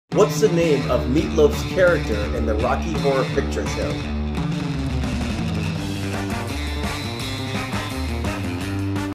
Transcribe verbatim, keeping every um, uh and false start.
What's the name of Meatloaf's character in the Rocky Horror Picture Show?